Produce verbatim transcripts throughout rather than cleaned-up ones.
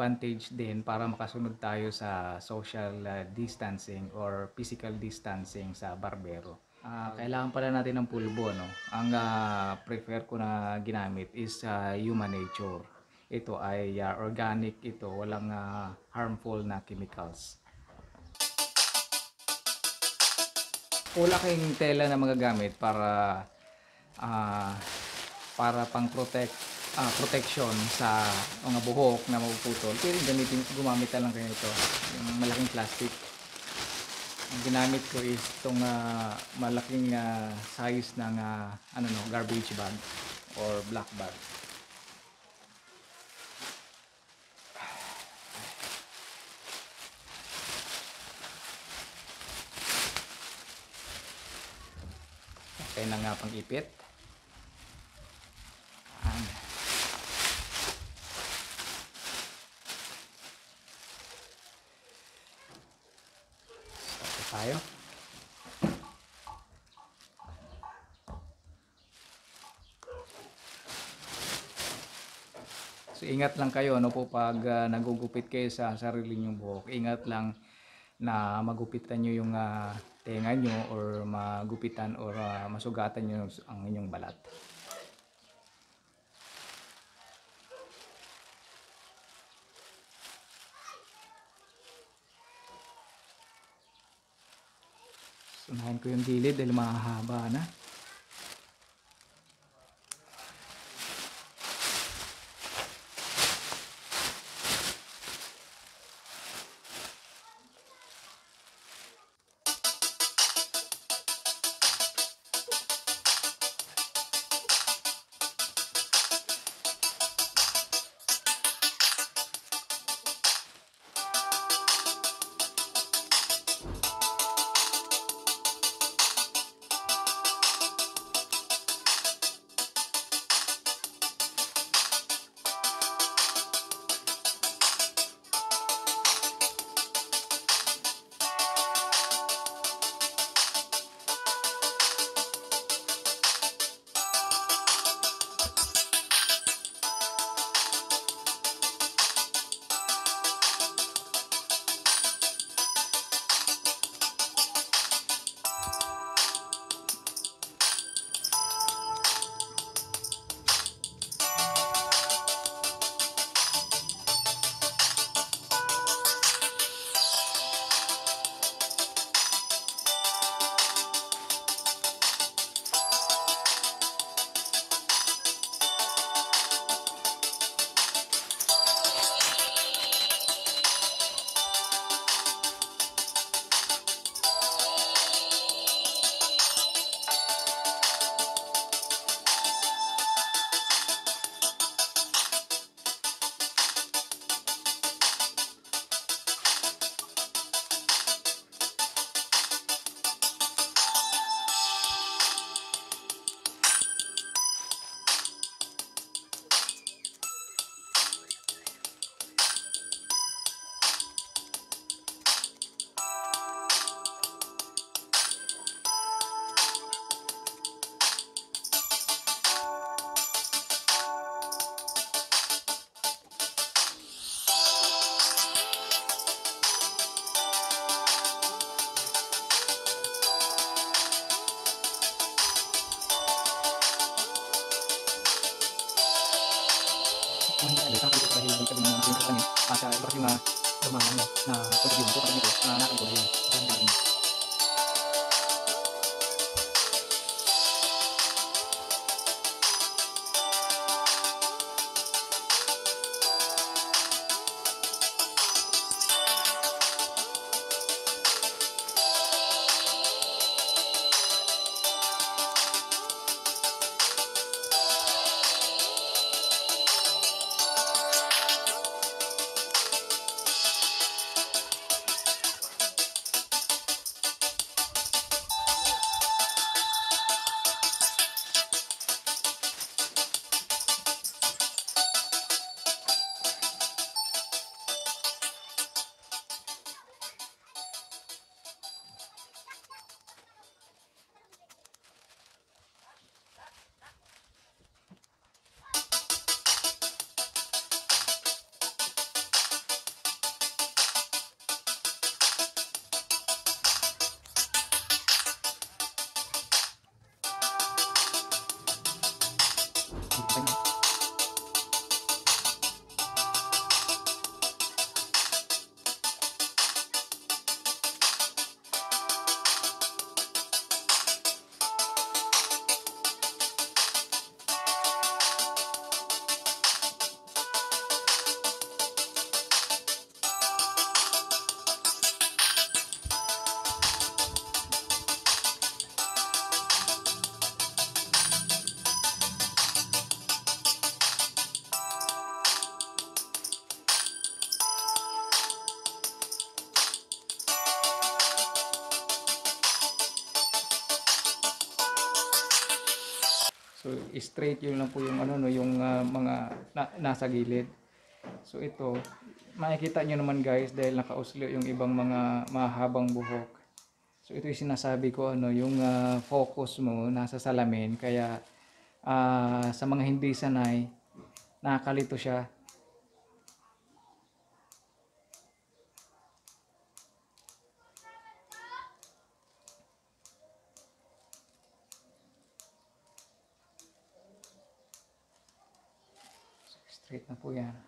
advantage din para makasunod tayo sa social uh, distancing or physical distancing sa barbero. Ah, kailangan pala natin ng pulbo, no? Ang ah, prefer ko na ginamit is ah, Human Nature. Ito ay ah, organic ito, walang ah, harmful na chemicals. Ulaking tela na magagamit para ah, para pang protect ah, protection sa mga buhok na mapuputol. Pero gamitin gumamit na lang kayo ito, yung malaking plastic. Ang ginamit ko is itong ah, malaking ah, size ng ah, ano no, garbage bag or black bag. Okay na nga pang ipit. Ayan. Start tayo. So ingat lang kayo no po pag uh, nagugupit kayo sa sarili ninyong buhok. Ingat lang na magupitan nyo yung uh, tenga nyo or magupitan or uh, masugatan nyo ang inyong balat. Sunahin ko yung gilid dahil mahahaba na. Ang hindi sa akin dahil hindi kami mga pinagkakanin at sa iba't yung dumaan na pagkabiyon ko pag nito na nakin ko dahil sa natin. So straight yun lang po yung ano no, yung ah, mga na, nasa gilid. So ito, makikita nyo naman guys dahil nakausli yung ibang mga mahabang buhok. So ito yung sinasabi ko ano, yung ah, focus mo nasa salamin kaya ah, sa mga hindi sanay nakakalito siya. Straight na po yan.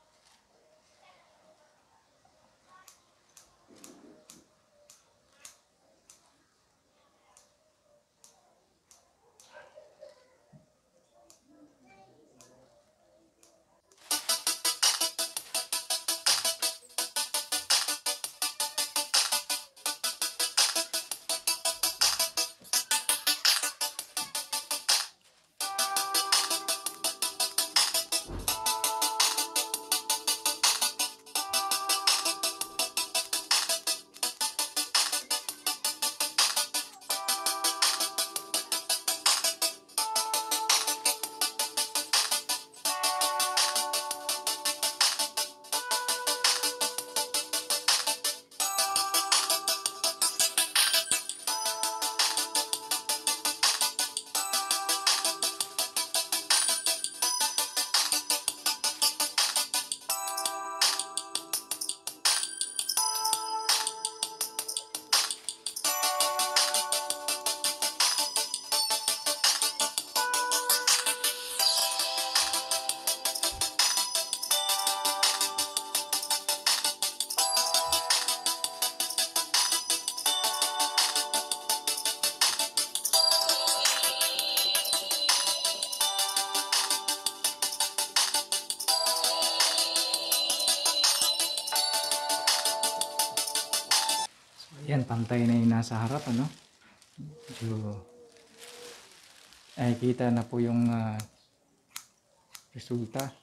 Yan, pantay na yung nasa harap, ano? Medyo nakikita na po yung ah, resulta.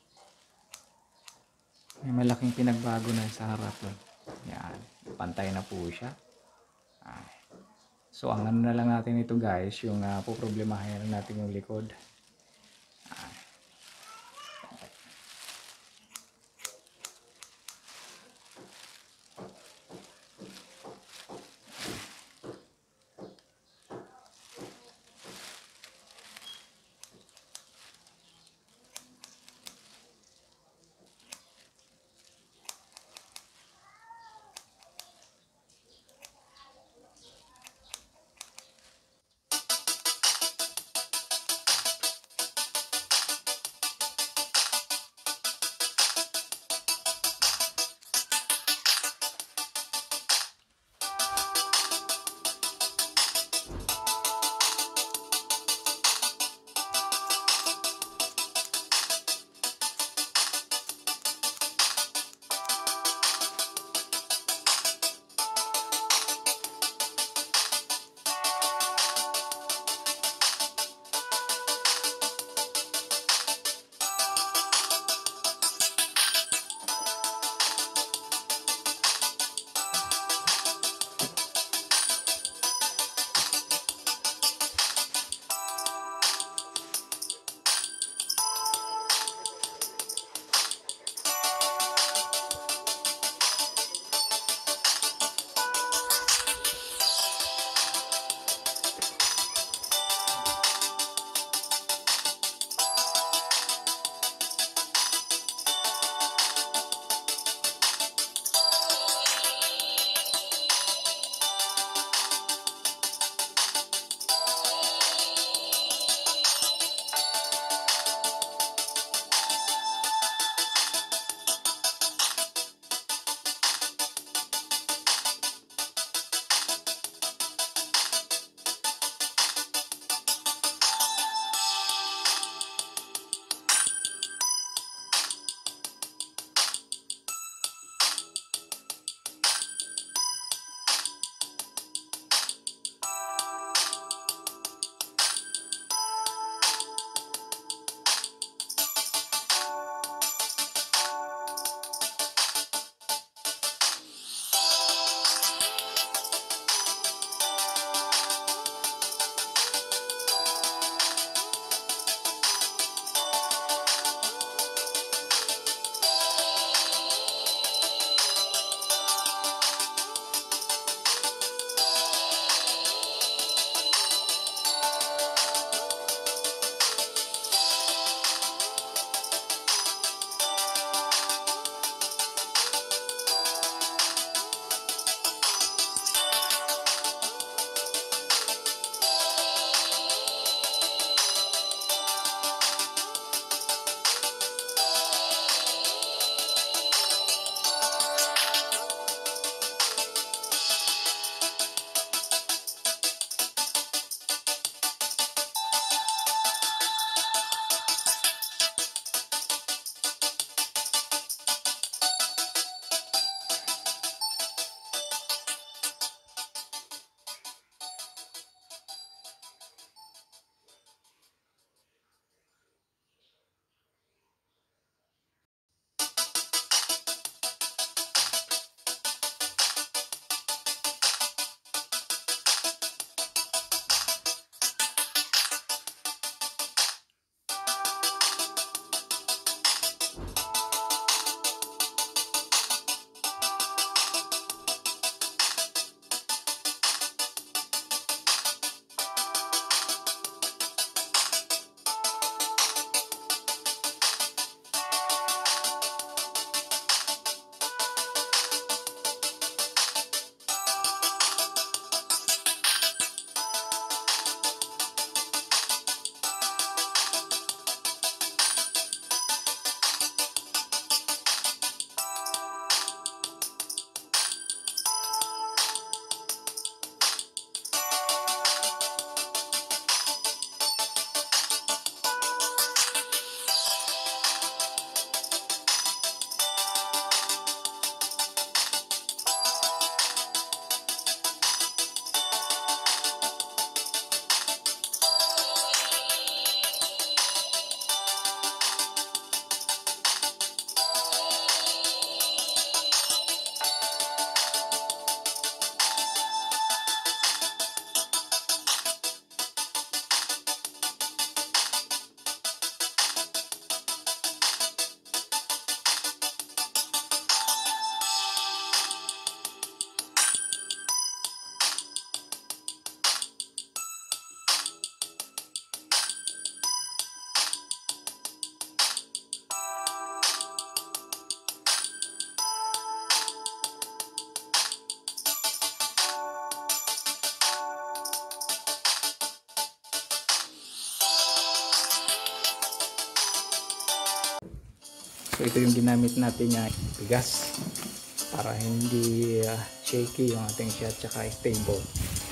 May malaking pinagbago na sa harap. No? Yan, pantay na po siya. Ah. So, ang ano na lang natin ito guys, yung uh, poproblemahin natin yung likod. Ah. So ito yung ginamit natin niya, bigas, para hindi uh, shaky yung ating shot tsaka stable.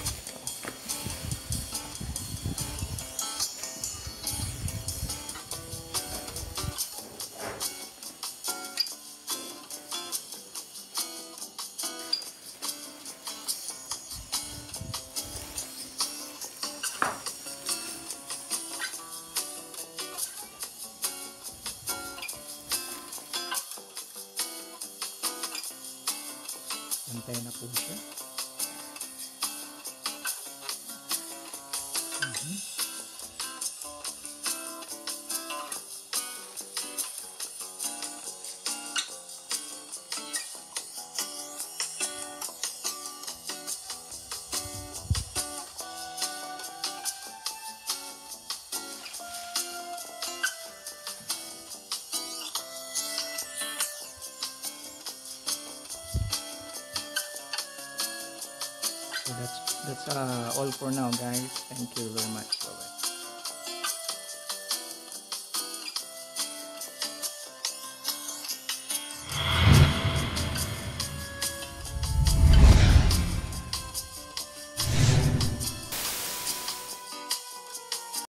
Antay na po siya. Mm-hmm. So that's that's uh, all for now, guys. Thank you very much.